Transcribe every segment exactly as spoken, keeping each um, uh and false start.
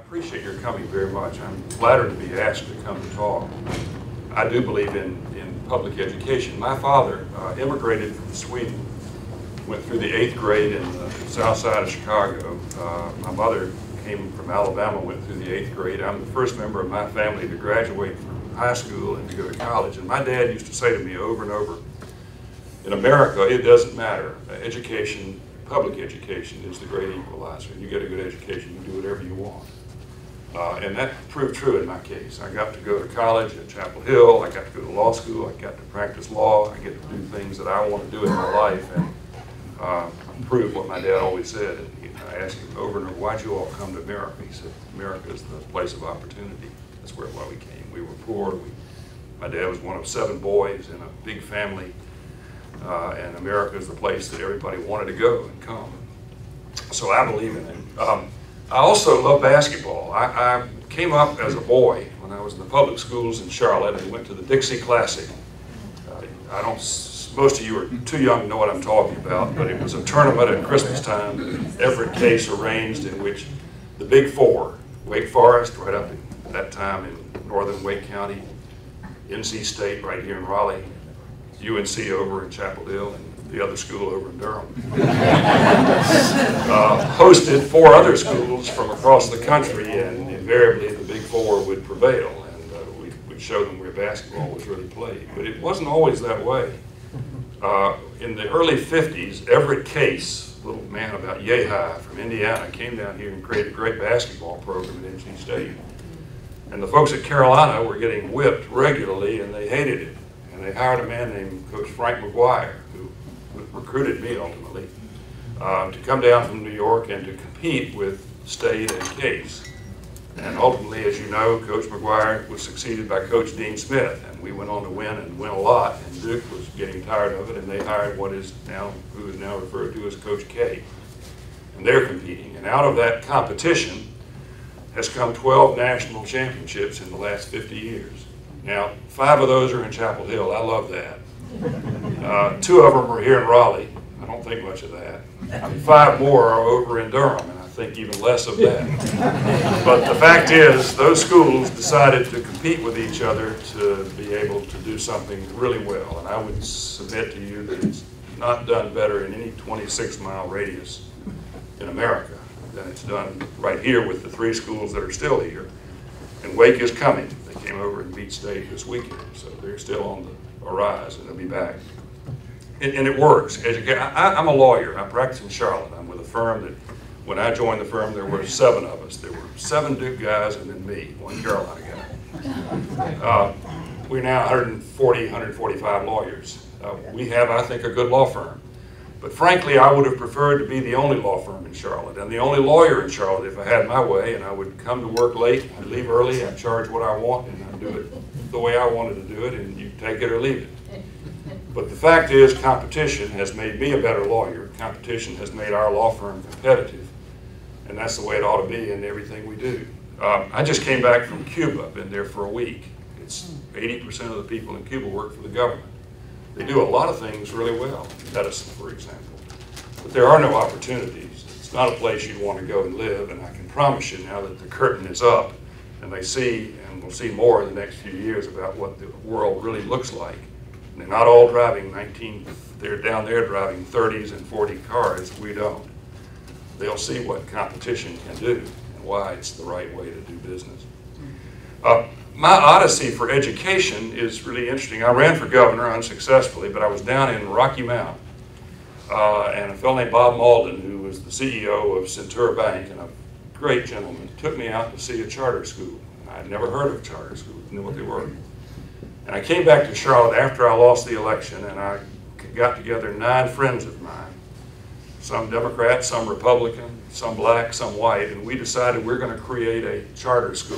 appreciate your coming very much. I'm flattered to be asked to come to talk. I do believe in, in public education. My father uh, immigrated from Sweden, went through the eighth grade in the south side of Chicago. Uh, my mother came from Alabama, went through the eighth grade. I'm the first member of my family to graduate from high school and to go to college. And my dad used to say to me over and over, in America, it doesn't matter. Education, public education is the great equalizer. You get a good education, you do whatever you want. Uh, and that proved true in my case. I got to go to college at Chapel Hill, I got to go to law school, I got to practice law, I get to do things that I want to do in my life and uh, prove what my dad always said. And he, I asked him over and over, why'd you all come to America? He said, America is the place of opportunity. That's where why we came. We were poor. We, my dad was one of seven boys in a big family. Uh, and America is the place that everybody wanted to go and come. So I believe in it. Um, I also love basketball. I, I came up as a boy when I was in the public schools in Charlotte and went to the Dixie Classic. Uh, I don't, most of you are too young to know what I'm talking about, but it was a tournament at Christmas time that Everett Case arranged in which the Big Four, Wake Forest, right up at that time in northern Wake County, N C State right here in Raleigh, U N C over in Chapel Hill, and the other school over in Durham, uh, hosted four other schools from across the country, and invariably the Big Four would prevail, and uh, we would show them where basketball was really played. But it wasn't always that way. Uh, in the early fifties, Everett Case, a little man about yay high from Indiana, came down here and created a great basketball program at N C State. And the folks at Carolina were getting whipped regularly, and they hated it. And they hired a man named Coach Frank McGuire, who recruited me ultimately, uh, to come down from New York and to compete with State and Case. And ultimately, as you know, Coach McGuire was succeeded by Coach Dean Smith, and we went on to win and win a lot, and Duke was getting tired of it, and they hired what is now, who is now referred to as Coach K. And they're competing. And out of that competition has come twelve national championships in the last fifty years. Now, five of those are in Chapel Hill. I love that. Uh, two of them are here in Raleigh. I don't think much of that. And five more are over in Durham, and I think even less of that. But the fact is, those schools decided to compete with each other to be able to do something really well. And I would submit to you that it's not done better in any twenty-six mile radius in America than it's done right here with the three schools that are still here. And Wake is coming. They came over and beat State this weekend, so they're still on the rise, and they'll be back. And, and it works. Educa I, I'm a lawyer. I practice in Charlotte. I'm with a firm that, when I joined the firm, there were seven of us. There were seven Duke guys and then me, one Carolina guy. Uh, we're now one hundred forty, one hundred forty-five lawyers. Uh, we have, I think, a good law firm. But frankly, I would have preferred to be the only law firm in Charlotte and the only lawyer in Charlotte if I had my way, and I would come to work late, I'd leave early, I'd charge what I want, and I'd do it the way I wanted to do it, and you take it or leave it. But the fact is, competition has made me a better lawyer. Competition has made our law firm competitive, and that's the way it ought to be in everything we do. Um, I just came back from Cuba, been there for a week. It's eighty percent of the people in Cuba work for the government. They do a lot of things really well, medicine, for example. But there are no opportunities. It's not a place you'd want to go and live, and I can promise you now that the curtain is up, and they see, and we'll see more in the next few years about what the world really looks like. And they're not all driving nineteen, they're down there driving thirties and forty cars, we don't. They'll see what competition can do and why it's the right way to do business. Uh, My odyssey for education is really interesting. I ran for governor unsuccessfully, but I was down in Rocky Mount, uh, and a fellow named Bob Malden, who was the C E O of Centura Bank, and a great gentleman, took me out to see a charter school. I had never heard of charter schools, didn't know what they were. And I came back to Charlotte after I lost the election, and I got together nine friends of mine, some Democrat, some Republican, some black, some white, and we decided we're going to create a charter school.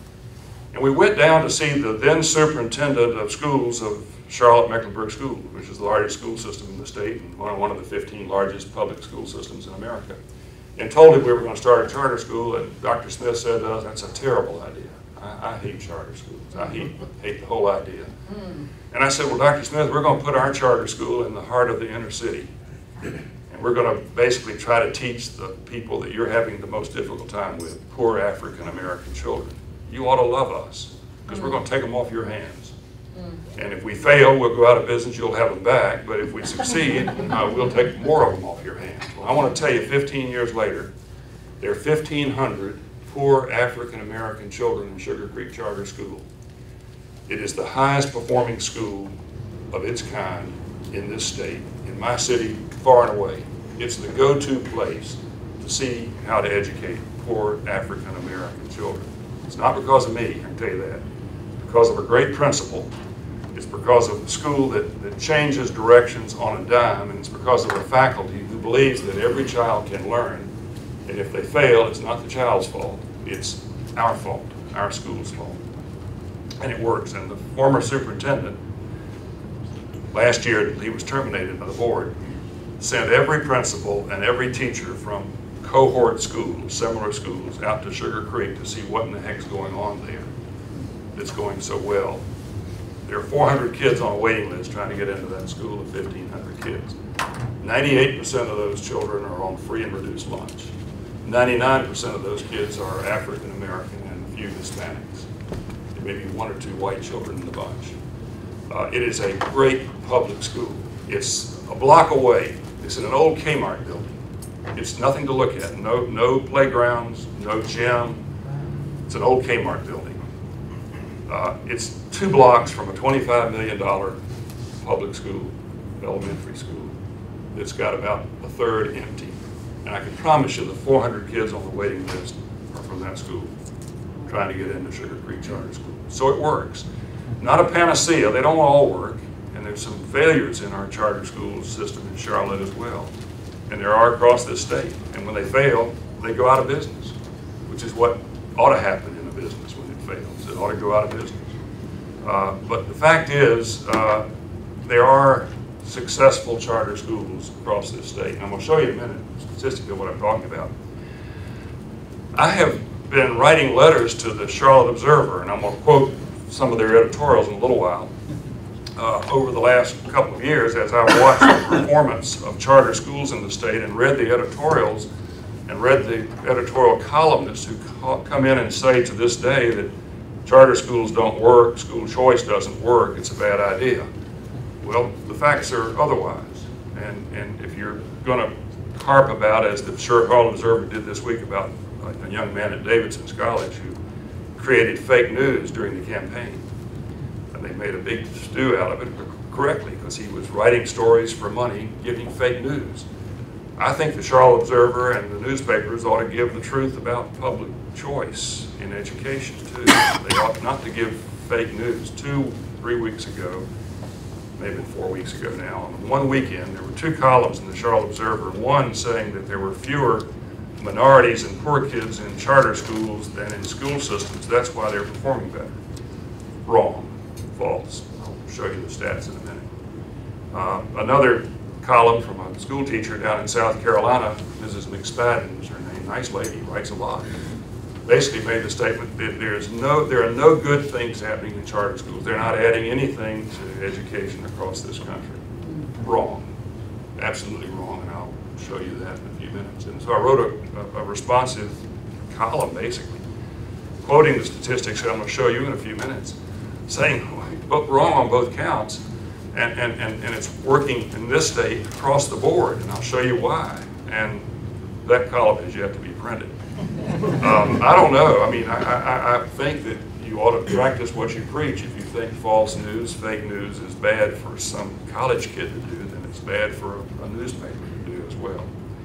And we went down to see the then superintendent of schools of Charlotte-Mecklenburg School, which is the largest school system in the state and one of the fifteen largest public school systems in America, and told him we were going to start a charter school. And Doctor Smith said to us, that's a terrible idea. I, I hate charter schools. I hate, hate the whole idea. Mm. And I said, well, Doctor Smith, we're going to put our charter school in the heart of the inner city. And And we're going to basically try to teach the people that you're having the most difficult time with, poor African American children. You ought to love us, because we're going to take them off your hands. And if we fail, we'll go out of business, you'll have them back. But if we succeed, uh, we'll take more of them off your hands. Well, I want to tell you, fifteen years later, there are fifteen hundred poor African American children in Sugar Creek Charter School. It is the highest performing school of its kind in this state, in my city, far and away. It's the go-to place to see how to educate poor African American children. It's not because of me, I can tell you that. It's because of a great principal. It's because of a school that, that changes directions on a dime, and it's because of a faculty who believes that every child can learn, and if they fail, it's not the child's fault. It's our fault, our school's fault. And it works. And the former superintendent, last year he was terminated by the board, sent every principal and every teacher from cohort schools, similar schools, out to Sugar Creek to see what in the heck's going on there that's going so well. There are four hundred kids on a waiting list trying to get into that school of fifteen hundred kids. ninety-eight percent of those children are on free and reduced lunch. ninety-nine percent of those kids are African American and a few Hispanics. There may be one or two white children in the bunch. Uh, it is a great public school. It's a block away. It's in an old Kmart building. It's nothing to look at. No, no playgrounds, no gym. It's an old Kmart building. Uh, it's two blocks from a twenty-five million dollar public school, elementary school. It's got about a third empty. And I can promise you the four hundred kids on the waiting list are from that school, trying to get into Sugar Creek Charter School. So it works. Not a panacea, they don't all work, and there's some failures in our charter school system in Charlotte as well. And there are across this state. And when they fail, they go out of business, which is what ought to happen in a business when it fails. It ought to go out of business. Uh, but the fact is, uh, there are successful charter schools across this state. And I'm going to show you in a minute statistically what I'm talking about. I have been writing letters to the Charlotte Observer, and I'm going to quote some of their editorials in a little while. Uh, over the last couple of years, as I've watched the performance of charter schools in the state and read the editorials and read the editorial columnists who come in and say to this day that charter schools don't work, school choice doesn't work, it's a bad idea. Well, the facts are otherwise. And, and if you're going to harp about, as the Charlotte Observer did this week, about a young man at Davidson's College who created fake news during the campaign. And they made a big stew out of it correctly because he was writing stories for money, giving fake news. I think the Charlotte Observer and the newspapers ought to give the truth about public choice in education too. They ought not to give fake news. Two, three weeks ago, maybe four weeks ago now, on one weekend, there were two columns in the Charlotte Observer, one saying that there were fewer minorities and poor kids in charter schools than in school systems. That's why they're performing better. Wrong. False. I'll show you the stats in a minute. Uh, another column from a school teacher down in South Carolina, Missus McSpadden is her name, nice lady, writes a lot, basically made the statement that there's no, there are no good things happening in charter schools. They're not adding anything to education across this country. Wrong. Absolutely wrong, and I'll show you that in a few minutes. And so I wrote a, a, a responsive column, basically, quoting the statistics that I'm going to show you in a few minutes, saying well, wrong on both counts, and, and, and, and it's working in this state across the board, and I'll show you why. And that column has yet to be printed. Um, I don't know. I mean, I, I, I think that you ought to practice what you preach. If you think false news, fake news is bad for some college kid to do, then it's bad for a, a newspaper to do as well.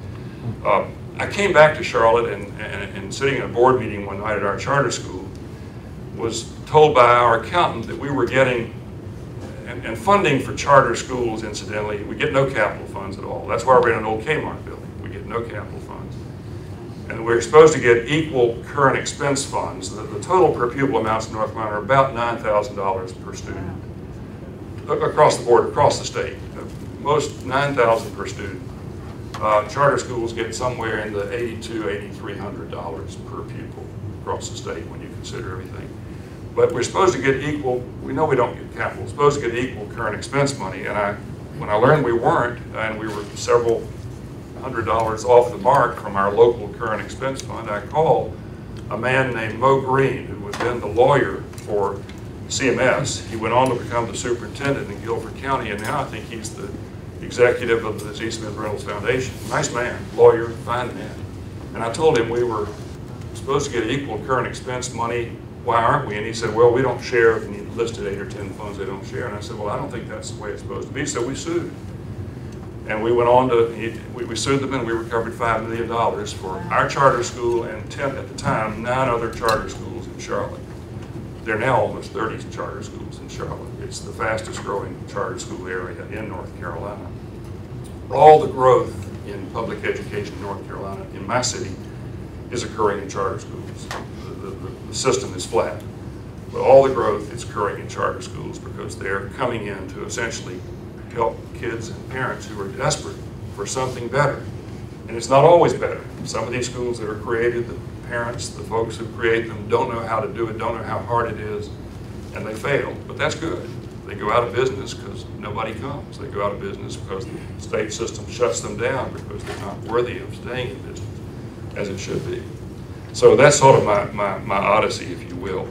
Uh, I came back to Charlotte and, and, and sitting in a board meeting one night at our charter school, was told by our accountant that we were getting, and, and funding for charter schools, incidentally, we get no capital funds at all. That's why we're in an old Kmart building. We get no capital funds. And we're supposed to get equal current expense funds. The, the total per pupil amounts in North Carolina are about nine thousand dollars per student. Across the board, across the state. Most nine thousand dollars per student. Uh, charter schools get somewhere in the eighty-two hundred, eighty-three hundred dollars per pupil across the state when you consider everything. But we're supposed to get equal, we know we don't get capital, we're supposed to get equal current expense money, and I, when I learned we weren't, and we were several hundred dollars off the mark from our local current expense fund, I called a man named Mo Green, who was then the lawyer for C M S. He went on to become the superintendent in Guilford County, and now I think he's the executive of the Z. Smith Reynolds Foundation. Nice man, lawyer, fine man. And I told him we were supposed to get equal current expense money. Why aren't we? And he said, well, we don't share. And he listed eight or ten funds they don't share. And I said, well, I don't think that's the way it's supposed to be. So we sued. And we went on to, he, we, we sued them and we recovered five million dollars for our charter school and ten, at the time, nine other charter schools in Charlotte. There are now almost thirty charter schools in Charlotte. It's the fastest growing charter school area in North Carolina. All the growth in public education in North Carolina, in my city, is occurring in charter schools. The, the, the system is flat. But all the growth is occurring in charter schools because they're coming in to essentially help kids and parents who are desperate for something better. And it's not always better. Some of these schools that are created, the parents, the folks who create them don't know how to do it, don't know how hard it is, and they fail. But that's good. They go out of business because nobody comes. They go out of business because the state system shuts them down because they're not worthy of staying in business as it should be. So that's sort of my, my, my odyssey, if you will.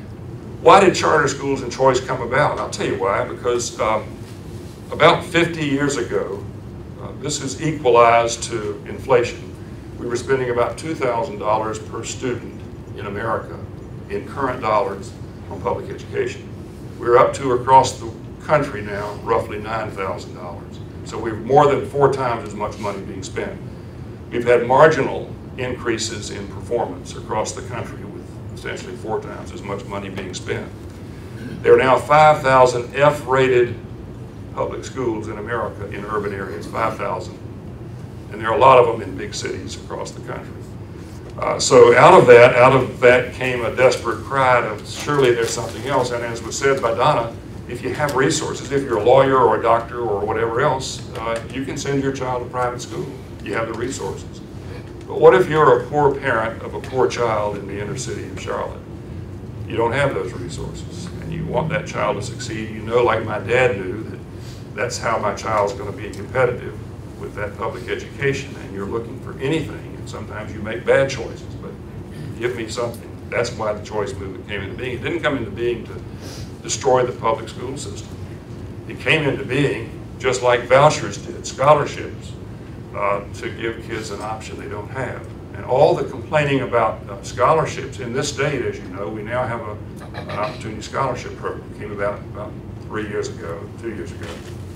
Why did charter schools and choice come about? I'll tell you why. Because um, about fifty years ago, uh, this is equalized to inflation. We were spending about two thousand dollars per student in America in current dollars on public education. We're up to, across the country now, roughly nine thousand dollars. So we've more than four times as much money being spent. We've had marginal increases in performance across the country with essentially four times as much money being spent. There are now five thousand F-rated public schools in America in urban areas, five thousand. And there are a lot of them in big cities across the country. Uh, so out of that, out of that came a desperate cry of surely there's something else. And as was said by Donna, if you have resources, if you're a lawyer or a doctor or whatever else, uh, you can send your child to private school. You have the resources. But what if you're a poor parent of a poor child in the inner city of Charlotte? You don't have those resources, and you want that child to succeed. You know, like my dad knew, that that's how my child's going to be competitive with that public education, and you're looking for anything, and sometimes you make bad choices, but give me something. That's why the choice movement came into being. It didn't come into being to destroy the public school system. It came into being just like vouchers did, scholarships, uh, to give kids an option they don't have. And all the complaining about uh, scholarships in this state, as you know, we now have a, an opportunity scholarship program. It came about about three years ago, two years ago.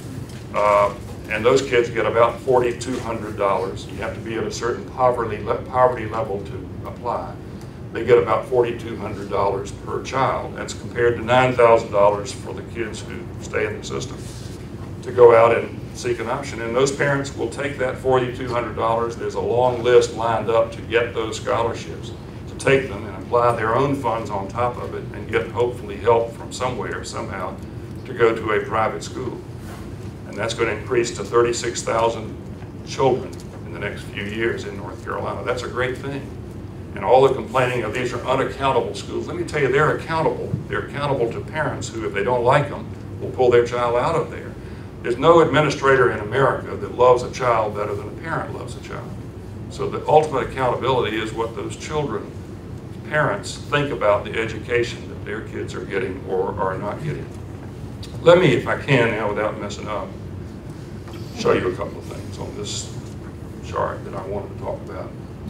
Uh, and those kids get about four thousand two hundred dollars. You have to be at a certain poverty, le poverty level to apply. They get about four thousand two hundred dollars per child. That's compared to nine thousand dollars for the kids who stay in the system to go out and seek an option. And those parents will take that four thousand two hundred dollars. There's a long list lined up to get those scholarships, to take them and apply their own funds on top of it and get hopefully help from somewhere, somehow, to go to a private school. And that's going to increase to thirty-six thousand children in the next few years in North Carolina. That's a great thing. And all the complaining of these are unaccountable schools, let me tell you, they're accountable. They're accountable to parents who, if they don't like them, will pull their child out of there. There's no administrator in America that loves a child better than a parent loves a child. So the ultimate accountability is what those children, parents, think about the education that their kids are getting or are not getting. Let me, if I can now without messing up, show you a couple of things on this chart that I wanted to talk about.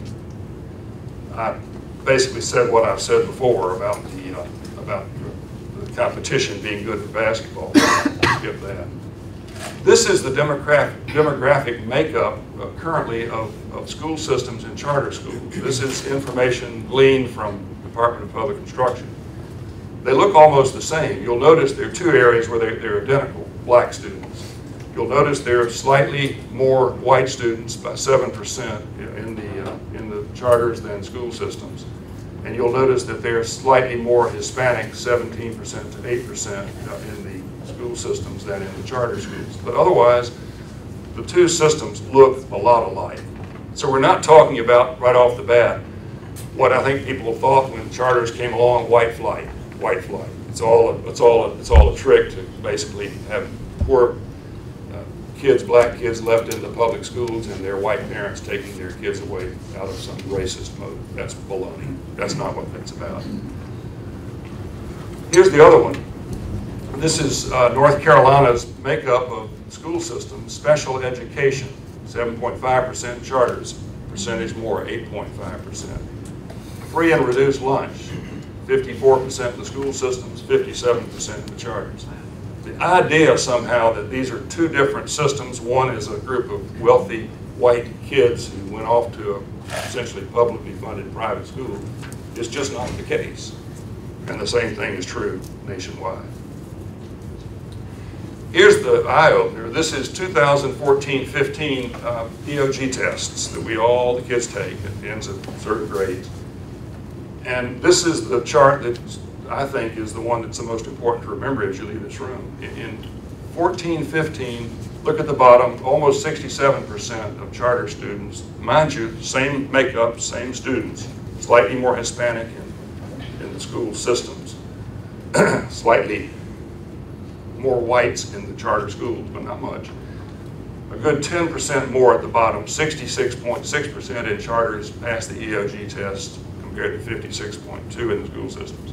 I basically said what I've said before about the, uh, about the competition being good for basketball. Skip that. This is the demographic, demographic makeup uh, currently of, of school systems and charter schools. This is information gleaned from the Department of Public Instruction. They look almost the same. You'll notice there are two areas where they're, they're identical, black students. You'll notice there are slightly more white students, by seven percent in the, uh, in the charters than school systems. And you'll notice that there are slightly more Hispanic, seventeen percent to eight percent uh, in the school systems than in the charter schools. But otherwise, the two systems look a lot alike. So we're not talking about, right off the bat, what I think people thought when charters came along, white flight, white flight. It's all a, it's all a, it's all a trick to basically have poor uh, kids, black kids left in the public schools and their white parents taking their kids away out of some racist motive. That's baloney. That's not what that's about. Here's the other one. This is uh, North Carolina's makeup of school system. Special education, seven point five percent. Charters, percentage more, eight point five percent. Free and reduced lunch, fifty-four percent in the school systems, fifty-seven percent in the charters. The idea somehow that these are two different systems, one is a group of wealthy white kids who went off to a essentially publicly funded private school, is just not the case. And the same thing is true nationwide. Here's the eye-opener. This is two thousand fourteen fifteen uh, E O G tests that we all, the kids take at the ends of certain grades. And this is the chart that I think is the one that's the most important to remember as you leave this room. In fourteen fifteen, look at the bottom, almost sixty-seven percent of charter students, mind you, same makeup, same students, slightly more Hispanic in, in the school systems, slightly more whites in the charter schools, but not much. A good ten percent more at the bottom, sixty-six point six percent in charters pass the E O G test compared to fifty-six point two in the school systems.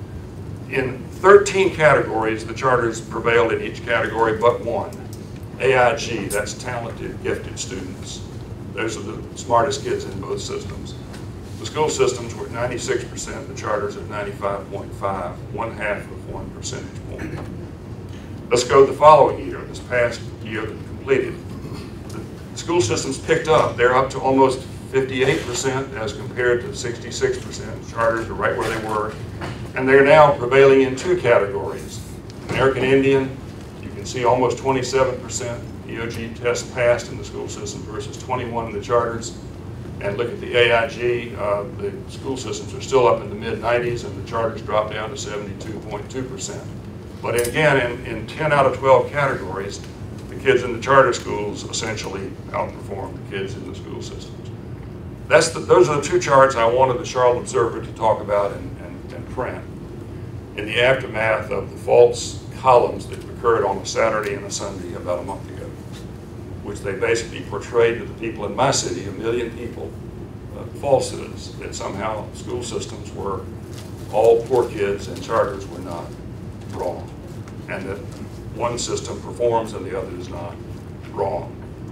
In thirteen categories, the charters prevailed in each category but one. A I G, that's talented, gifted students. Those are the smartest kids in both systems. The school systems were ninety-six percent, the charters at ninety-five point five, one half of one percentage point. Let's go the following year, this past year that completed. The school systems picked up. They're up to almost fifty-eight percent as compared to sixty-six percent. Charters are right where they were. And they're now prevailing in two categories. American Indian, you can see almost twenty-seven percent E O G test passed in the school system versus twenty-one in the charters. And look at the A I G, uh, the school systems are still up in the mid nineties and the charters dropped down to seventy-two point two percent. But again, in, in ten out of twelve categories, the kids in the charter schools essentially outperform the kids in the school systems. That's the, those are the two charts I wanted the Charlotte Observer to talk about and, and, and print in the aftermath of the false columns that occurred on a Saturday and a Sunday about a month ago, which they basically portrayed to the people in my city, a million people, uh, falsehoods that somehow school systems were all poor kids and charters were not. Wrong, and that one system performs and the other does not. Wrong.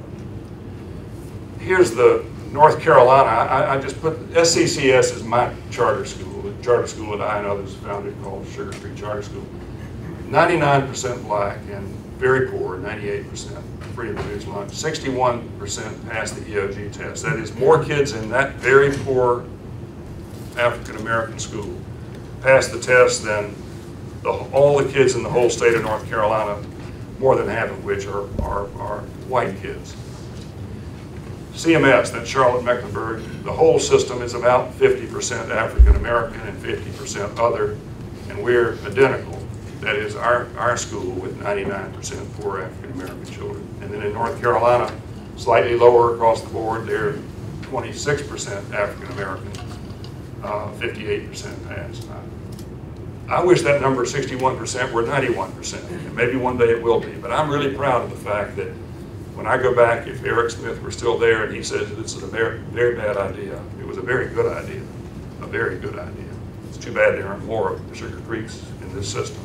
Here's the North Carolina. I, I just put S C C S as my charter school, the charter school that I and others founded called Sugar Creek Charter School. ninety-nine percent black and very poor, ninety-eight percent free and reduced lunch. sixty-one percent passed the E O G test. That is more kids in that very poor African American school passed the test than The, all the kids in the whole state of North Carolina, more than half of which are, are, are white kids. C M S, that's Charlotte-Mecklenburg, the whole system is about fifty percent African American and fifty percent other, and we're identical. That is our, our school with ninety-nine percent poor African American children. And then in North Carolina, slightly lower across the board, they're twenty-six percent African American, uh, fifty-eight percent passed. I wish that number sixty-one percent were ninety-one percent, and maybe one day it will be, but I'm really proud of the fact that when I go back, if Eric Smith were still there and he says this is a very, very bad idea, it was a very good idea, a very good idea. It's too bad there aren't more of the Sugar Creeks in this system.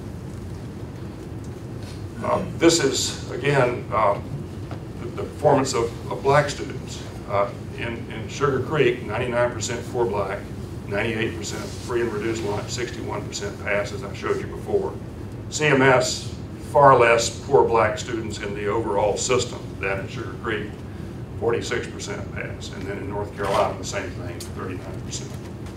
Uh, this is, again, uh, the, the performance of, of black students. Uh, in, in Sugar Creek, ninety-nine percent for black, ninety-eight percent free and reduced lunch, sixty-one percent pass, as I showed you before. C M S, far less poor black students in the overall system than in Sugar Creek, forty-six percent pass. And then in North Carolina, the same thing, thirty-nine percent.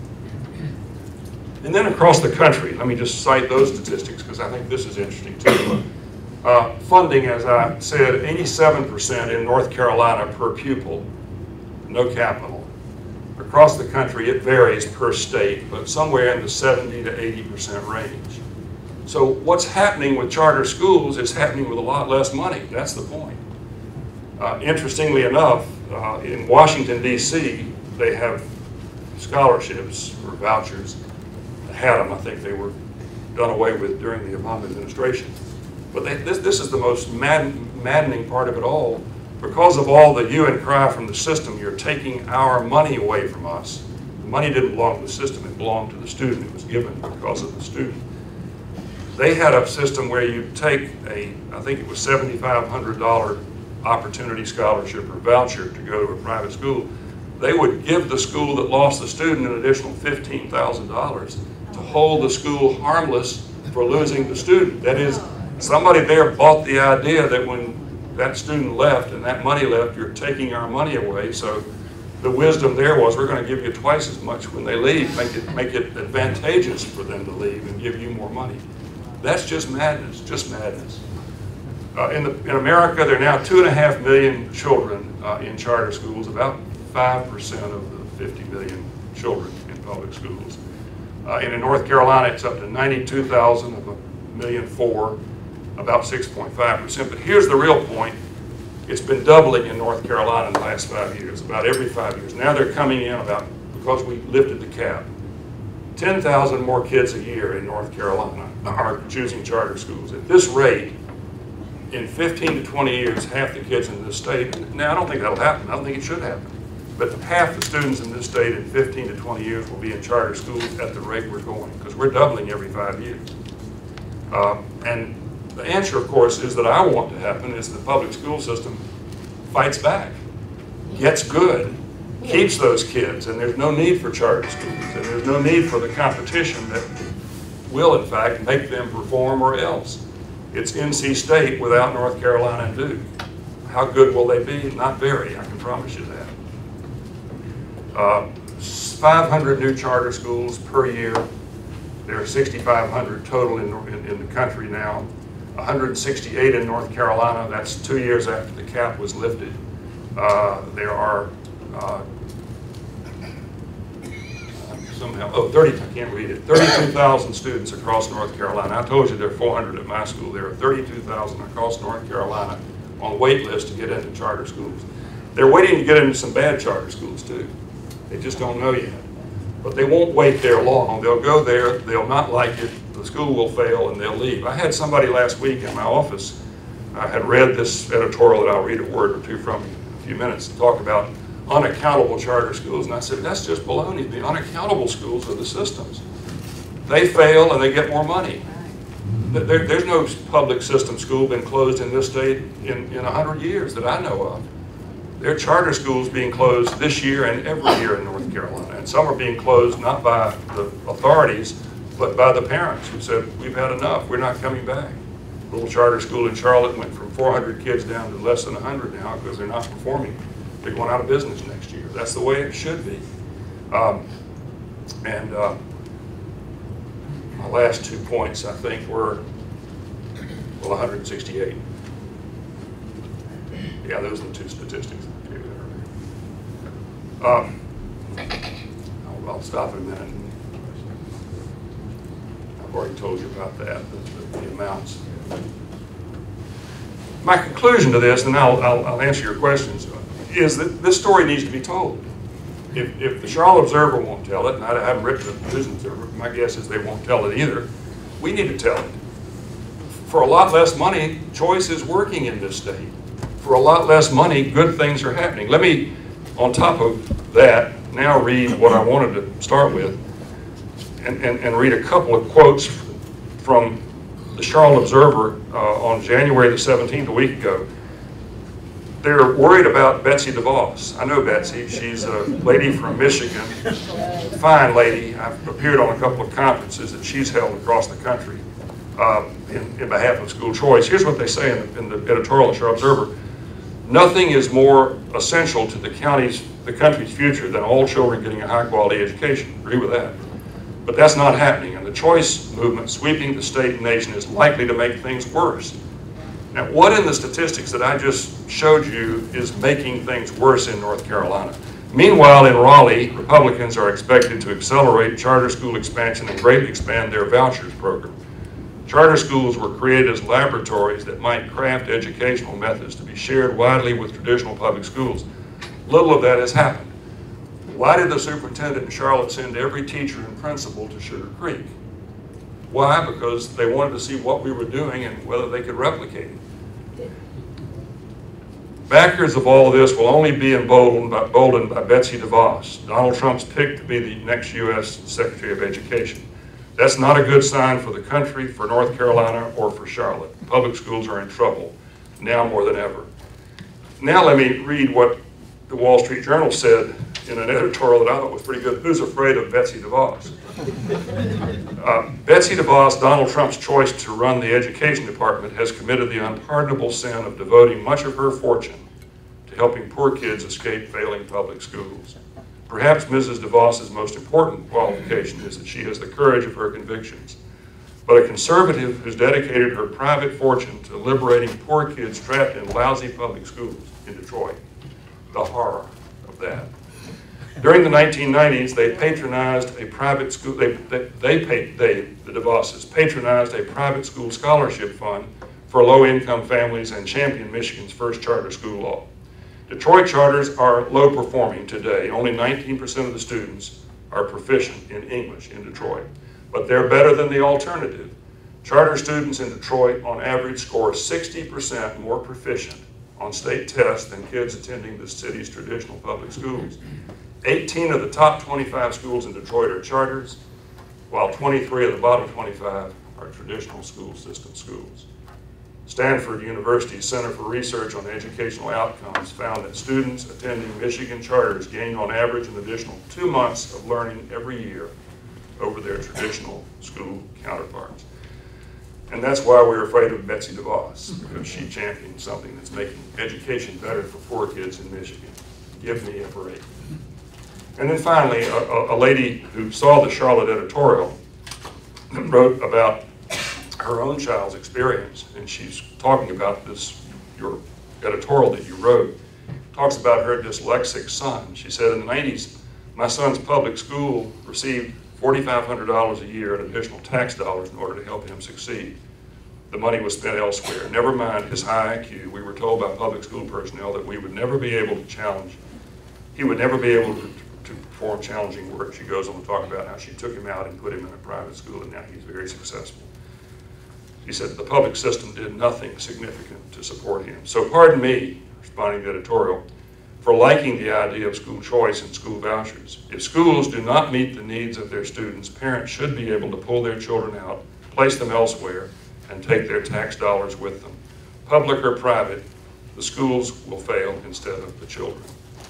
And then across the country, let me just cite those statistics because I think this is interesting too. Uh, funding, as I said, eighty-seven percent in North Carolina per pupil, no capital. Across the country, it varies per state, but somewhere in the seventy to eighty percent range. So what's happening with charter schools is happening with a lot less money. That's the point. Uh, interestingly enough, uh, in Washington, D C, they have scholarships or vouchers. They had them. I think they were done away with during the Obama administration. But they, this, this is the most mad, maddening part of it all, because of all the hue and cry from the system, you're taking our money away from us. The money didn't belong to the system, it belonged to the student. It was given because of the student. They had a system where you take a, I think it was seventy-five hundred dollar opportunity scholarship or voucher to go to a private school. They would give the school that lost the student an additional fifteen thousand dollars to hold the school harmless for losing the student. That is, somebody there bought the idea that when that student left and that money left, you're taking our money away. So the wisdom there was, we're going to give you twice as much when they leave, make it, make it advantageous for them to leave and give you more money. That's just madness, just madness. Uh, in, the, in America, there are now two and a half million children uh, in charter schools, about five percent of the fifty million children in public schools. Uh, and in North Carolina, it's up to ninety-two thousand of a million four, about six point five percent. But here's the real point. It's been doubling in North Carolina in the last five years, about every five years. Now they're coming in about, because we lifted the cap, ten thousand more kids a year in North Carolina are choosing charter schools. At this rate, in fifteen to twenty years, half the kids in this state, now I don't think that'll happen, I don't think it should happen, but half the students in this state in fifteen to twenty years will be in charter schools at the rate we're going, because we're doubling every five years. Uh, and the answer, of course, is that I want to happen is the public school system fights back, gets good, keeps those kids, and there's no need for charter schools, and there's no need for the competition that will, in fact, make them perform or else. It's N C State without North Carolina and Duke. How good will they be? Not very, I can promise you that. Uh, five hundred new charter schools per year. There are sixty-five hundred total in, in, in the country now. one hundred sixty-eight in North Carolina. That's two years after the cap was lifted. Uh, there are uh, somehow, oh, thirty, I can't read it, thirty-two thousand students across North Carolina. I told you there are four hundred at my school. There are thirty-two thousand across North Carolina on wait list to get into charter schools. They're waiting to get into some bad charter schools too. They just don't know yet. But they won't wait there long. They'll go there, they'll not like it, the school will fail, and they'll leave. I had somebody last week in my office, I had read this editorial that I'll read a word or two from in a few minutes, talk about unaccountable charter schools, and I said, that's just baloney. The unaccountable schools are the systems. They fail and they get more money. There, there's no public system school been closed in this state in, in one hundred years that I know of. There are charter schools being closed this year and every year in North Carolina, and some are being closed not by the authorities, but by the parents who said, we've had enough, we're not coming back. A little charter school in Charlotte went from four hundred kids down to less than one hundred now because they're not performing. They're going out of business next year. That's the way it should be. Um, and uh, my last two points, I think, were, well, one hundred sixty-eight. Yeah, those are the two statistics. Um, I'll, I'll stop in a minute. I've already told you about that, the, the, the amounts. My conclusion to this, and I'll, I'll, I'll answer your questions, is that this story needs to be told. If, if the Charlotte Observer won't tell it, and I haven't written the News Observer, my guess is they won't tell it either, we need to tell it. For a lot less money, choice is working in this state. For a lot less money, good things are happening. Let me, on top of that, now read what I wanted to start with, and, and, and read a couple of quotes from the Charlotte Observer uh, on January the seventeenth, a week ago. They're worried about Betsy DeVos. I know Betsy. She's a lady from Michigan, fine lady. I've appeared on a couple of conferences that she's held across the country uh, in, in behalf of school choice. Here's what they say in the, in the editorial of the Charlotte Observer. Nothing is more essential to the county's, the country's future than all children getting a high-quality education. Agree with that. But that's not happening, and the choice movement sweeping the state and nation is likely to make things worse. Now, what in the statistics that I just showed you is making things worse in North Carolina? Meanwhile, in Raleigh, Republicans are expected to accelerate charter school expansion and greatly expand their vouchers program. Charter schools were created as laboratories that might craft educational methods to be shared widely with traditional public schools. Little of that has happened. Why did the superintendent in Charlotte send every teacher and principal to Sugar Creek? Why? Because they wanted to see what we were doing and whether they could replicate it. Backers of all this will only be emboldened by, emboldened by Betsy DeVos, Donald Trump's pick to be the next U S Secretary of Education. That's not a good sign for the country, for North Carolina, or for Charlotte. Public schools are in trouble, now more than ever. Now let me read what the Wall Street Journal said in an editorial that I thought was pretty good. Who's afraid of Betsy DeVos? Uh, Betsy DeVos, Donald Trump's choice to run the education department, has committed the unpardonable sin of devoting much of her fortune to helping poor kids escape failing public schools. Perhaps Missus DeVos's most important qualification is that she has the courage of her convictions. But a conservative who's dedicated her private fortune to liberating poor kids trapped in lousy public schools in Detroit. The horror of that. During the nineteen nineties, they patronized a private school, they, they, they, paid, they, the DeVosses, patronized a private school scholarship fund for low-income families and championed Michigan's first charter school law. Detroit charters are low-performing today. Only nineteen percent of the students are proficient in English in Detroit, but they're better than the alternative. Charter students in Detroit, on average, score sixty percent more proficient on state tests than kids attending the city's traditional public schools. eighteen of the top twenty-five schools in Detroit are charters, while twenty-three of the bottom twenty-five are traditional school system schools. Stanford University's Center for Research on Educational Outcomes found that students attending Michigan charters gained on average an additional two months of learning every year over their traditional school counterparts. And that's why we're afraid of Betsy DeVos, because she championed something that's making education better for poor kids in Michigan. Give me a break. And then finally, a, a, a lady who saw the Charlotte editorial wrote about her own child's experience, and she's talking about this, your editorial that you wrote, talks about her dyslexic son. She said, in the nineties, my son's public school received four thousand five hundred dollars a year in additional tax dollars in order to help him succeed. The money was spent elsewhere. Never mind his high I Q, we were told by public school personnel that we would never be able to challenge, he would never be able to, to perform challenging work. She goes on to talk about how she took him out and put him in a private school, and now he's very successful. She said the public system did nothing significant to support him. So pardon me, responding to the editorial, for liking the idea of school choice and school vouchers. If schools do not meet the needs of their students, parents should be able to pull their children out, place them elsewhere, and take their tax dollars with them. Public or private, the schools will fail instead of the children.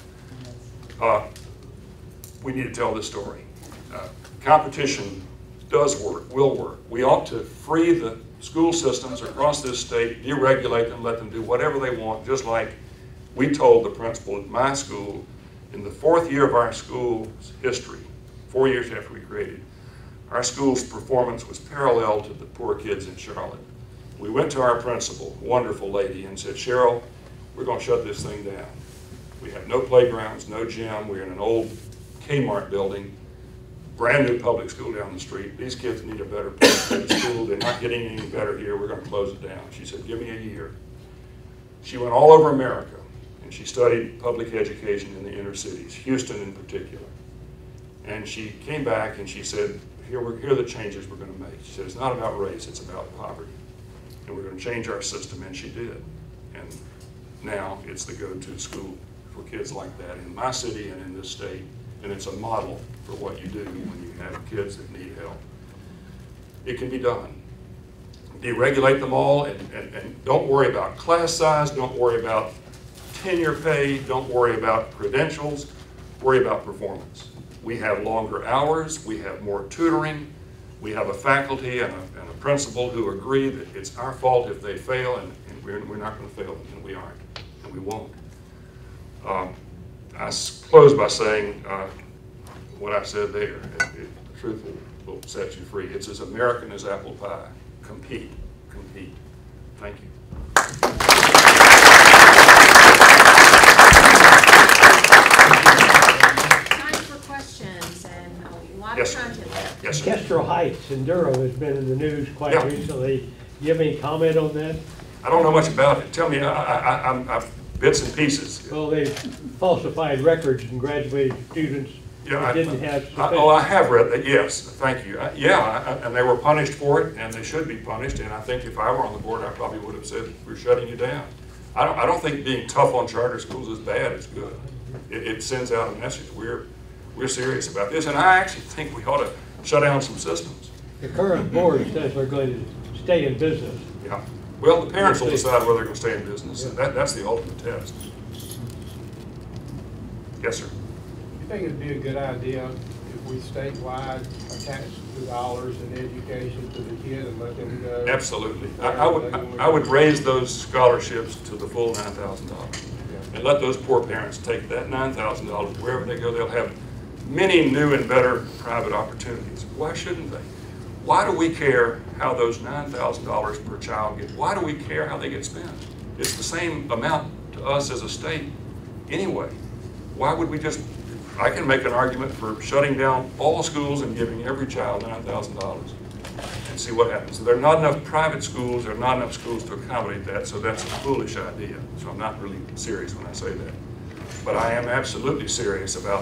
Uh, we need to tell this story. Uh, competition does work, will work. We ought to free the school systems across this state, deregulate them, let them do whatever they want, just like we told the principal at my school in the fourth year of our school's history, four years after we created, our school's performance was parallel to the poor kids in Charlotte. We went to our principal, wonderful lady, and said, Cheryl, we're going to shut this thing down. We have no playgrounds, no gym. We're in an old Kmart building, brand new public school down the street. These kids need a better place to go to school. They're not getting any better here. We're going to close it down. She said, give me a year. She went all over America, and she studied public education in the inner cities, Houston in particular. And she came back and she said, here, we're, here are the changes we're going to make. She said, it's not about race, it's about poverty. And we're going to change our system, and she did. And now it's the go-to school for kids like that in my city and in this state. And it's a model for what you do when you have kids that need help. It can be done. Deregulate them all, and, and, and don't worry about class size, don't worry about tenure pay, don't worry about credentials, worry about performance. We have longer hours, we have more tutoring, we have a faculty and a, and a principal who agree that it's our fault if they fail, and, and we're, we're not going to fail them, and we aren't, and we won't. Um, I close by saying uh, what I said there. It, it, the truth will, will set you free. It's as American as apple pie. Compete, compete. Thank you. Time for questions, and a lot Yes, of content there. Yes, sir. Kestrel Heights in Durham has been in the news quite Yeah. recently. Do you have any comment on that? I don't know much about it. Tell me, I, I, I, I'm, I've bits and pieces. Well, they falsified records and graduated students Yeah, that I, didn't have I, sufficient. oh, I have read that. Yes, thank you. I, yeah, I, and they were punished for it, and they should be punished. And I think if I were on the board, I probably would have said, "We're shutting you down." I don't, I don't think being tough on charter schools is bad, it's good. It, it sends out a message, we're, we're serious about this, and I actually think we ought to shut down some systems. The current board says they're going to stay in business. Yeah. Well, the parents will decide whether they're going to stay in business, and that, that's the ultimate test. Yes, sir. You think it'd be a good idea if we statewide attach the dollars in education to the kid and let them go? Absolutely. I, I would, I, I would raise those scholarships to the full nine thousand dollars. And let those poor parents take that nine thousand dollars wherever they go. They'll have many new and better private opportunities. Why shouldn't they? Why do we care how those nine thousand dollars per child get? Why do we care how they get spent? It's the same amount to us as a state anyway. Why would we just, I can make an argument for shutting down all schools and giving every child nine thousand dollars and see what happens. There are not enough private schools, there are not enough schools to accommodate that, so that's a foolish idea. So I'm not really serious when I say that. But I am absolutely serious about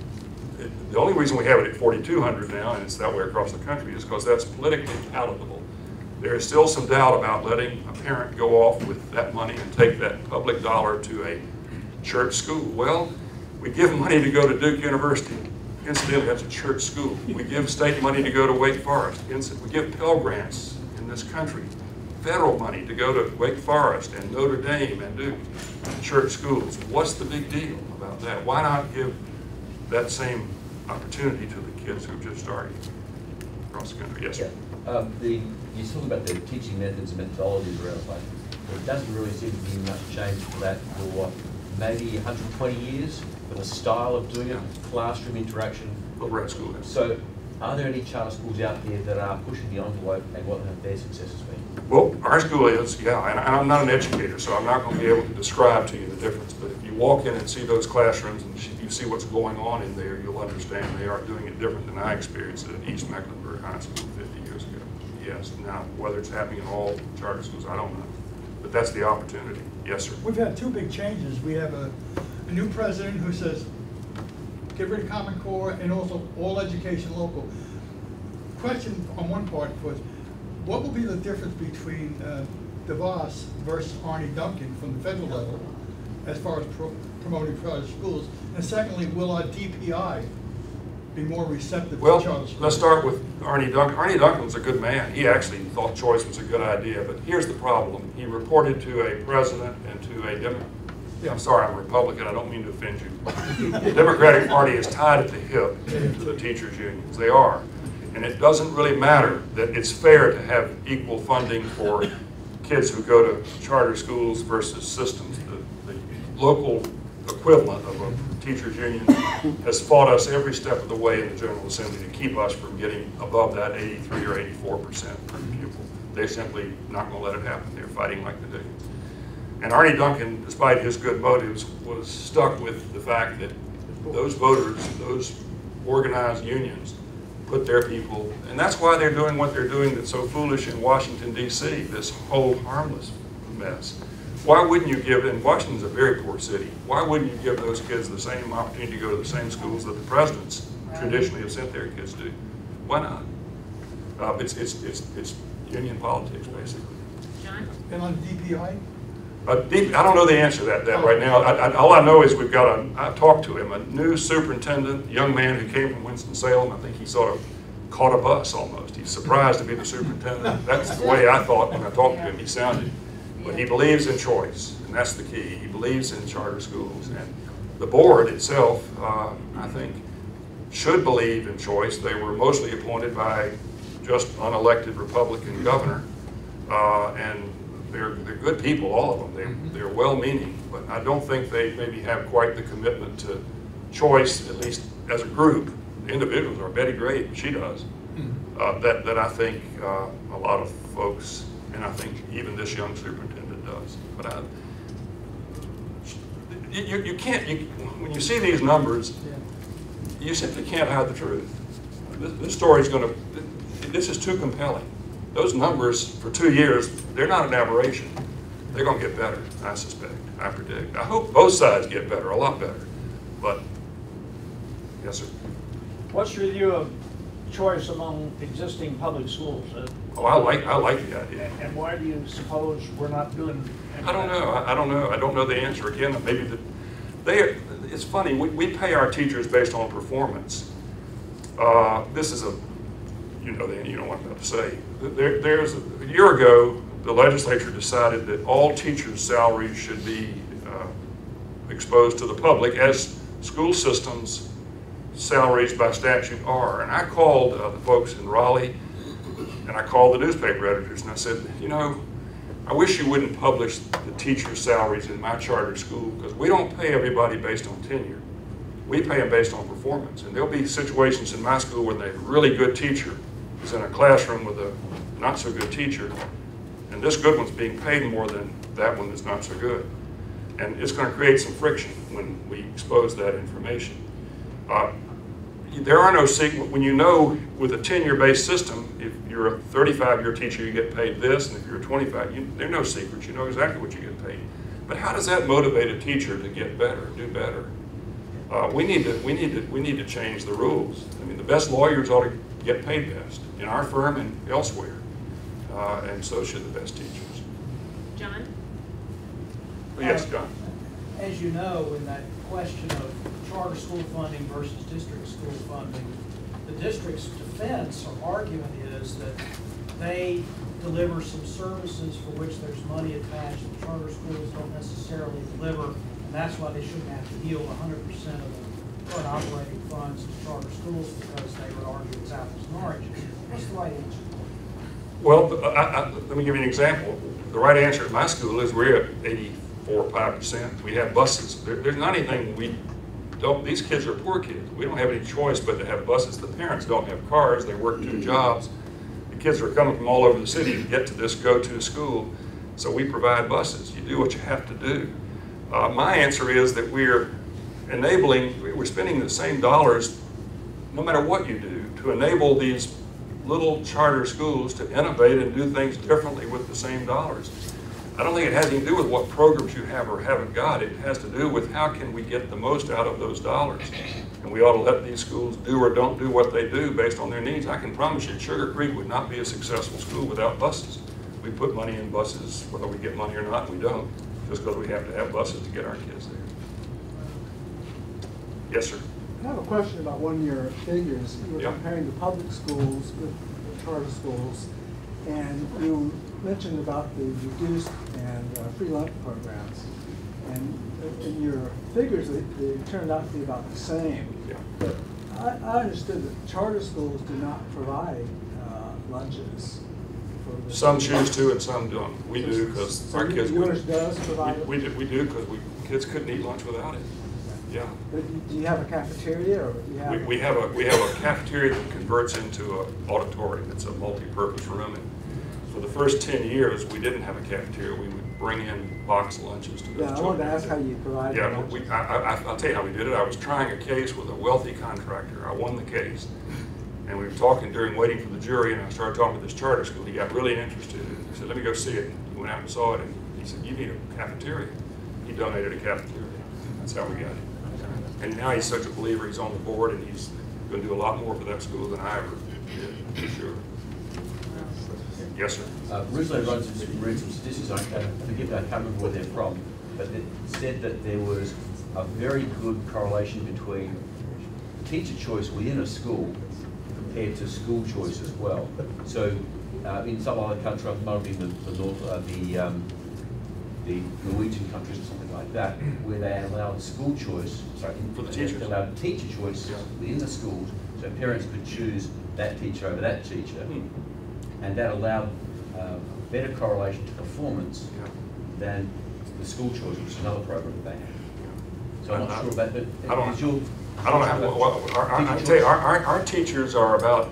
it. The only reason we have it at forty-two hundred now, and it's that way across the country, is because that's politically palatable. There is still some doubt about letting a parent go off with that money and take that public dollar to a church school. Well, we give money to go to Duke University. Incidentally, that's a church school. We give state money to go to Wake Forest. We give Pell Grants in this country, federal money to go to Wake Forest and Notre Dame and Duke, church schools. What's the big deal about that? Why not give that same opportunity to the kids who've just started across the country? Yes, sir. Yeah. Um, the, you talk about the teaching methods and methodologies around the place. There doesn't really seem to be much change for that for maybe one hundred twenty years, for the style of doing it, classroom interaction. But we're at school now. So are there any charter schools out there that are pushing the envelope and what have their successes been? Well, our school is, yeah, and I'm not an educator, so I'm not going to be able to describe to you the difference. But if you walk in and see those classrooms and you see what's going on in there, you'll understand they are doing it different than I experienced it at East Mecklenburg High School fifty years ago. Yes, now whether it's happening in all charter schools, I don't know. But that's the opportunity. Yes, sir. We've had two big changes. We have a, a new president who says, get rid of Common Core and also all education local. Question on one part was, what will be the difference between uh, DeVos versus Arnie Duncan from the federal level as far as pro promoting charter schools? And secondly, will our D P I be more receptive well, to charter schools? Let's start with Arnie Duncan. Arnie Duncan was a good man. He actually thought choice was a good idea, but here's the problem. He reported to a president and to a Democrat. I'm sorry, I'm a Republican, I don't mean to offend you. The Democratic Party is tied at the hip to the teachers' unions. They are. And it doesn't really matter that it's fair to have equal funding for kids who go to charter schools versus systems. The, the local equivalent of a teachers' union has fought us every step of the way in the General Assembly to keep us from getting above that eighty-three or eighty-four percent per pupil. They're simply not going to let it happen. They're fighting like the Dickens. And Arnie Duncan, despite his good motives, was stuck with the fact that those voters, those organized unions, put their people, and that's why they're doing what they're doing that's so foolish in Washington, D C, this whole harmless mess. Why wouldn't you give, and Washington's a very poor city, why wouldn't you give those kids the same opportunity to go to the same schools that the presidents traditionally have sent their kids to? Why not? Uh, it's, it's, it's, it's union politics, basically. John? And on D P I? Uh, deep, I don't know the answer to that, that right now. I, I, all I know is we've got a, I talked to him, a new superintendent, young man who came from Winston-Salem. I think he sort of caught a bus almost. He's surprised to be the superintendent. That's the way I thought when I talked to him, he sounded. But he believes in choice, and that's the key. He believes in charter schools. And the board itself, uh, I think, should believe in choice. They were mostly appointed by just unelected Republican governor, uh, and They're, they're good people, all of them. They, they're well-meaning, but I don't think they maybe have quite the commitment to choice, at least as a group. The individuals are Betty Gray, she does, uh, that, that I think uh, a lot of folks, and I think even this young superintendent does. But I, you, you can't, you, when you see these numbers, you simply can't hide the truth. This, this story is going to, this is too compelling. Those numbers for two years, they're not an aberration. They're going to get better, I suspect, I predict. I hope both sides get better, a lot better. But, yes, sir. What's your view of choice among existing public schools? Uh, Oh, I like, I like the idea. And and why do you suppose we're not doing? I don't know, I, I don't know, I don't know the answer. Again, maybe the, they, it's funny, we, we pay our teachers based on performance. Uh, this is a, you know, the, you know what I'm about to say. There, there's, a year ago, the legislature decided that all teachers' salaries should be uh, exposed to the public as school systems salaries by statute are. And I called uh, the folks in Raleigh, and I called the newspaper editors, and I said, you know, I wish you wouldn't publish the teachers' salaries in my charter school, because we don't pay everybody based on tenure. We pay them based on performance. And there'll be situations in my school where a really good teacher is in a classroom with a not so good teacher, and this good one's being paid more than that one that's not so good. And it's going to create some friction when we expose that information. Uh, there are no secrets. When you know with a tenure-based system, if you're a thirty-five year teacher, you get paid this, and if you're a twenty-five, you, there are no secrets. You know exactly what you get paid. But how does that motivate a teacher to get better, do better? Uh, we need to, we need to, we need to change the rules. I mean, the best lawyers ought to get paid best in our firm and elsewhere, uh, and so should the best teachers. John? Oh, yes, John. As you know, in that question of charter school funding versus district school funding, the district's defense or argument is that they deliver some services for which there's money attached that charter schools don't necessarily deliver, and that's why they shouldn't have to yield one hundred percent of the current operating funds to charter schools, because they would argue it's apples and oranges. What's the right answer? Well, I, I, let me give you an example. The right answer at my school is we're at eighty-four, five percent. We have buses. There, there's not anything we don't, these kids are poor kids. We don't have any choice but to have buses. The parents don't have cars. They work two jobs. The kids are coming from all over the city to get to this go-to school. So we provide buses. You do what you have to do. Uh, my answer is that we're enabling, we're spending the same dollars no matter what you do to enable these little charter schools to innovate and do things differently with the same dollars. I don't think it has anything to do with what programs you have or haven't got. It has to do with how can we get the most out of those dollars. And we ought to let these schools do or don't do what they do based on their needs. I can promise you Sugar Creek would not be a successful school without buses. We put money in buses, whether we get money or not, we don't, just because we have to have buses to get our kids there. Yes, sir. I have a question about one of your figures. You were Yeah. comparing the public schools with the charter schools, and you mentioned about the reduced and uh, free lunch programs. And in your figures, they, they turned out to be about the same. Yeah. But I, I understood that charter schools do not provide uh, lunches. For the Some choose to and some don't. We do because So our kids. yours does provide it? We, we do, we do because we kids couldn't eat lunch without it. Yeah. But do you have a cafeteria, or do you have? We, we have a we have a cafeteria that converts into an auditorium. It's a multi-purpose room. And for the first ten years, we didn't have a cafeteria. We would bring in box lunches to those Yeah, I children. wanted to ask how you provide Yeah, lunches. we, I, I, I'll tell you how we did it. I was trying a case with a wealthy contractor. I won the case. And we were talking during waiting for the jury, and I started talking to this charter school. He got really interested. He said, let me go see it. He went out and saw it, and he said, you need a cafeteria. He donated a cafeteria. That's how we got it. And now he's such a believer, he's on the board, and he's going to do a lot more for that school than I ever did, for sure. Yes, sir. Uh, Roosevelt runs some, read some statistics, I can't, forgive me, I can't remember where they're from, but it said that there was a very good correlation between teacher choice within a school compared to school choice as well. So uh, in some other countries, it might have been the, the, North, uh, the, um, the Norwegian countries or something like that, where they allowed school choice, sorry, For the they teachers. allowed teacher choice Yeah. within the schools, so parents could choose that teacher over that teacher. Hmm. And that allowed uh, better correlation to performance Yeah. than the school choice, which is another program that they have. So I'm I- not sure about that. I don't- Is your- I don't know how, well, well, our, our, I tell you, our, our, our teachers are about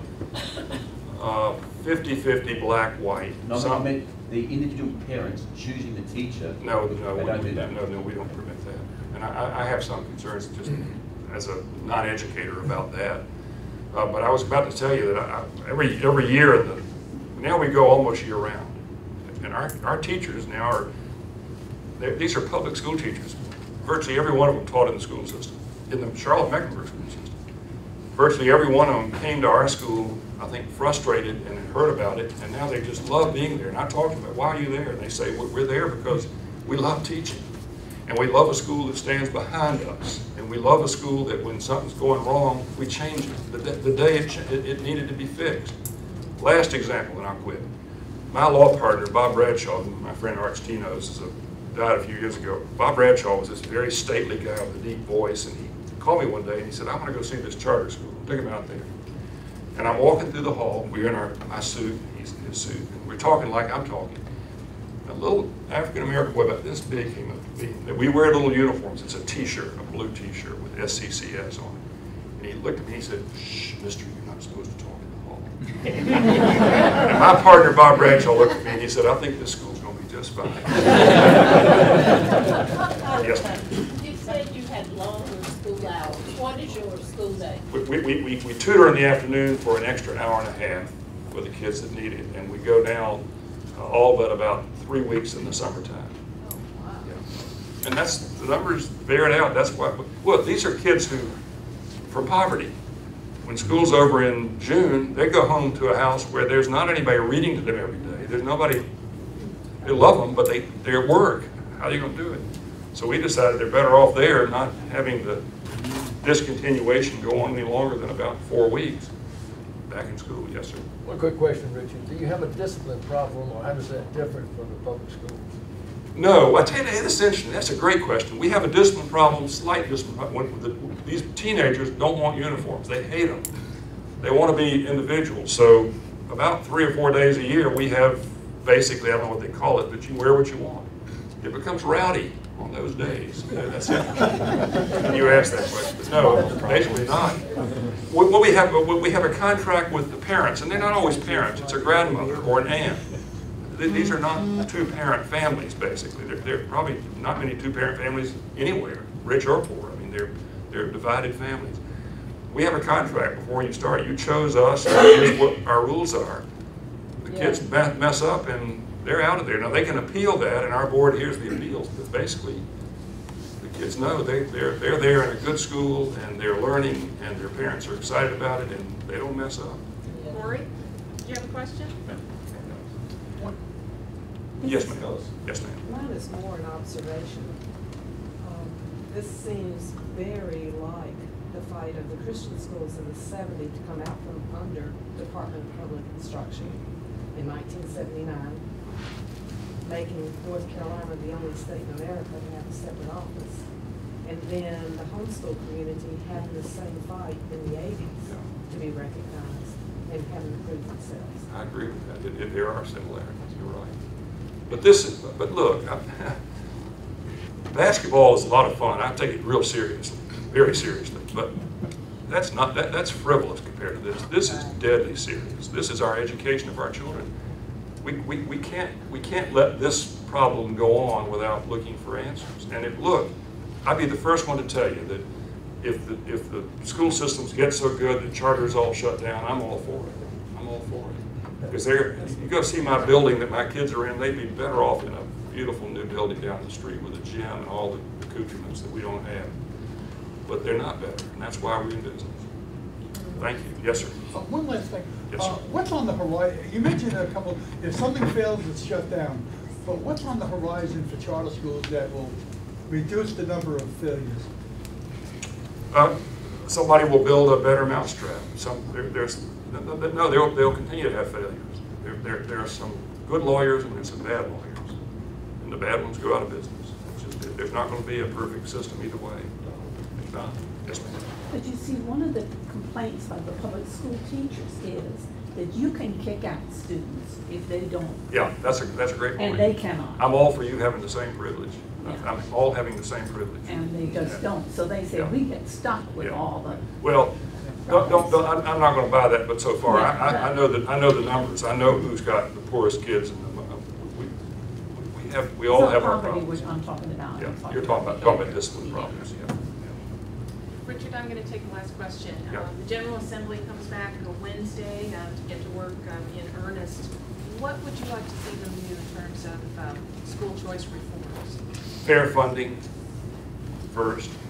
uh, fifty fifty black, white. No, Some- I meant the individual parents choosing the teacher. No, no, They we don't do that. No, no, we don't permit that. And I, I have some concerns just as a non-educator about that. Uh, but I was about to tell you that I, every every year, in the, now we go almost year round. And our, our teachers now are, they're- these are public school teachers. Virtually every one of them taught in the school system, in the Charlotte-Mecklenburg school system. virtually every one of them came to our school, I think, frustrated and had heard about it, and now they just love being there. And I talk to them about, why are you there? And they say, well, we're there because we love teaching. And we love a school that stands behind us. And we love a school that when something's going wrong, we change it. The, the day it, it, it needed to be fixed. Last example, and I'll quit. My law partner, Bob Bradshaw, who my friend Arch T knows, is a, died a few years ago. Bob Bradshaw was this very stately guy with a deep voice, and he called me one day and he said, I want to go see this charter school. Took him out there. And I'm walking through the hall. We're in our, my suit, he's in his suit, and we're talking like I'm talking. A little African-American boy about this big came up to me. We wear little uniforms. It's a t-shirt, a blue t-shirt with S C C S on it. And he looked at me and he said, shh, mister, you're not supposed to talk in the hall. And my partner, Bob Bradshaw, looked at me and he said, I think this school's going to be just fine. Yes, ma'am. You said you had longer school hours. What is your school day? We, we, we, we tutor in the afternoon for an extra hour and a half for the kids that need it. And we go down uh, all but about three weeks in the summertime. Oh, wow. Yeah. And that's, the numbers bear it out. That's why, look, these are kids who, from poverty. When school's over in June, they go home to a house where there's not anybody reading to them every day. There's nobody, they love them, but they, they're at work. How are you going to do it? So we decided they're better off there, not having the discontinuation go on any longer than about four weeks. Back in school, yes, sir. One quick question, Richard. Do you have a discipline problem, or how does that differ from the public schools? No, I tell you, that's interesting. That's a great question. We have a discipline problem, slight discipline problem. When the, these teenagers don't want uniforms. They hate them. They want to be individuals. So about three or four days a year, we have basically, I don't know what they call it, but you wear what you want. It becomes rowdy on those days. Yeah, that's interesting. You asked that question, but no, basically not. What we have, we have a contract with the parents, and they're not always parents. It's a grandmother or an aunt. These are not two-parent families, basically. There, there are probably not many two-parent families anywhere, rich or poor. I mean, they're, they're divided families. We have a contract before you start. You chose us, and here's what our rules are. The kids mess up, and they're out of there. Now, they can appeal that, and our board hears the appeals, but basically, the kids know they, they're, they're there in a good school, and they're learning, and their parents are excited about it, and they don't mess up. Lori, do you have a question? Yes, ma'am. Yes, ma'am. Mine is more an observation. Um, this seems very like the fight of the Christian schools in the seventies to come out from under Department of Public Instruction in nineteen seventy-nine, making North Carolina the only state in America to have a separate office. And then the homeschool community having the same fight in the eighties Yeah. to be recognized and having to prove themselves. I agree with that. It, it, there are similarities. You're right. But this is, but look, I, basketball is a lot of fun. I take it real seriously, very seriously. But that's not that. That's frivolous compared to this. This is deadly serious. This is our education of our children. We we, we can't we can't let this problem go on without looking for answers. And if look, I'd be the first one to tell you that if the if the school systems get so good that charters all shut down, I'm all for it. I'm all for it. Because they're, you go see my building that my kids are in, they'd be better off in a beautiful new building down the street with a gym and all the accoutrements that we don't have. But they're not better, and that's why we're in business. Thank you. Yes, sir. Uh, One last thing. Yes, Uh, sir. What's on the horizon? You mentioned a couple, if something fails, it's shut down. But what's on the horizon for charter schools that will reduce the number of failures? Uh, somebody will build a better mousetrap. Some, there, there's, no, they'll, they'll continue to have failures. There, there, there are some good lawyers and there's some bad lawyers. And the bad ones go out of business. It's just, there's not going to be a perfect system either way. It's not. Yes, ma'am. But you see, one of the complaints of the public school teachers is that you can kick out students if they don't. Yeah, that's a, that's a great point. And they cannot. I'm all for you having the same privilege. Yeah. I'm all having the same privilege. And they just Yeah. don't. So they say, Yeah. we get stuck with Yeah. all the. Well, don't, don't, don't, I'm I'm not going to buy that, but so far, I, I, I know that I know the numbers. I know who's got the poorest kids, and the, we, we have we all It's not have our poverty, problems. which I'm talking about. Yeah, I'm you're talking about talking about discipline problems. Yeah. Richard, I'm going to take the last question. Yeah. Um, the General Assembly comes back on Wednesday uh, to get to work um, in earnest. What would you like to see them do in terms of um, school choice reforms? Fair funding first,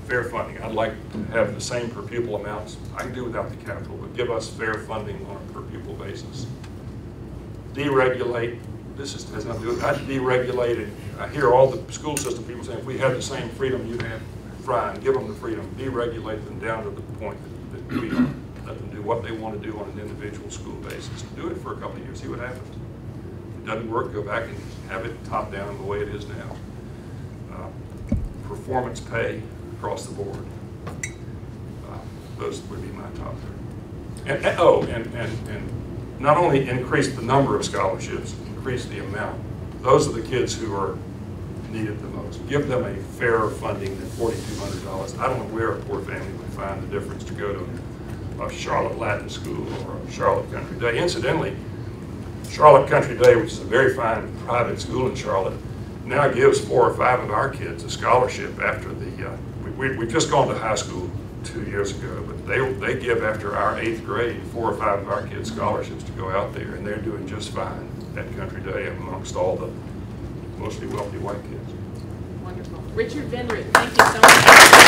fair funding. I'd like to have the same per pupil amounts. I can do without the capital, but give us fair funding on a per pupil basis. Deregulate, this is, has nothing to do with it. I deregulate it. I hear all the school system people saying, if we had the same freedom you have, fine, give them the freedom. Deregulate them down to the point that, that we are. Let them do what they want to do on an individual school basis. Do it for a couple of years, see what happens. If it doesn't work, go back and have it top down the way it is now. Uh, performance pay across the board. Uh, those would be my top three. And, and oh, and, and, and not only increase the number of scholarships, increase the amount. Those are the kids who are needed the most. Give them a fairer funding than forty-two hundred dollars. I don't know where a poor family would find the difference to go to a Charlotte Latin school or a Charlotte Country Day. Incidentally, Charlotte Country Day, which is a very fine private school in Charlotte, now gives four or five of our kids a scholarship after the, uh, we, we, we've just gone to high school two years ago, but they, they give after our eighth grade, four or five of our kids scholarships to go out there, and they're doing just fine at Country Day amongst all the mostly wealthy white kids. Wonderful. Richard Venrick, thank you so much.